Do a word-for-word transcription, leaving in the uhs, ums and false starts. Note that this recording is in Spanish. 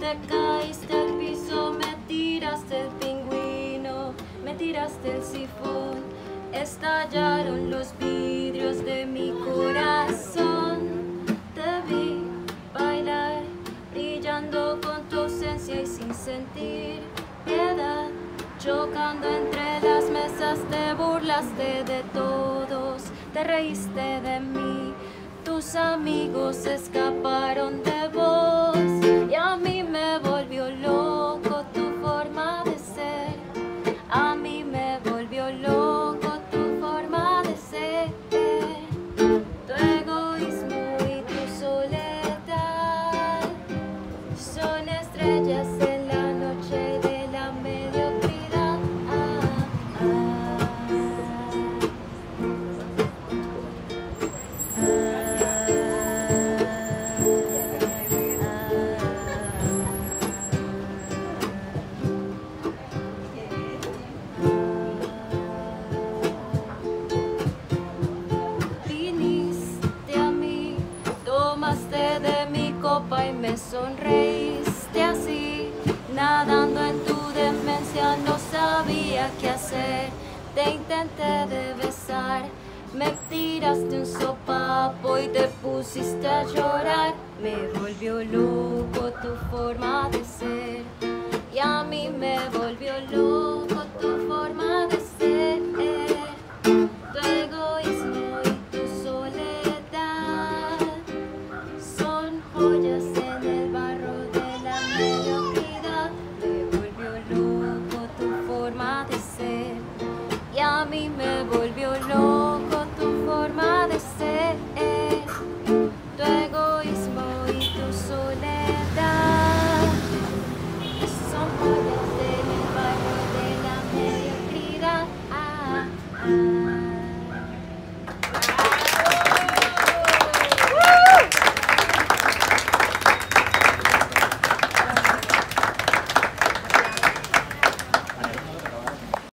te caíste al piso, me tiraste el pingüino, me tiraste el sifón, estallaron los vidrios de mi corazón. Te vi bailar, brillando con tu ausencia y sin sentir piedad, chocando entre las mesas, te burlaste de todos, te reíste de mí, tus amigos escaparon de vos y a mí me volvió loco tu forma de ser, a mí me volvió loco tu forma de ser, tu egoísmo y tu soledad son estrellas en la noche de la mediocridad. Ah, ah, viniste a mí, tomaste de mi copa y me sonreíste así, nadando en tu demencia, no sabía qué hacer, te intenté de besar, me tiraste un sopapo y te pusiste a llorar, me volvió loco tu forma de ser y a mí me volvió loco tu forma de